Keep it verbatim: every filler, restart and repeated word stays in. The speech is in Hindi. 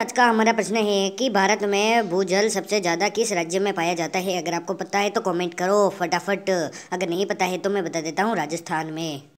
आज का हमारा प्रश्न है कि भारत में भूजल सबसे ज्यादा किस राज्य में पाया जाता है। अगर आपको पता है तो कमेंट करो फटाफट। अगर नहीं पता है तो मैं बता देता हूँ, राजस्थान में।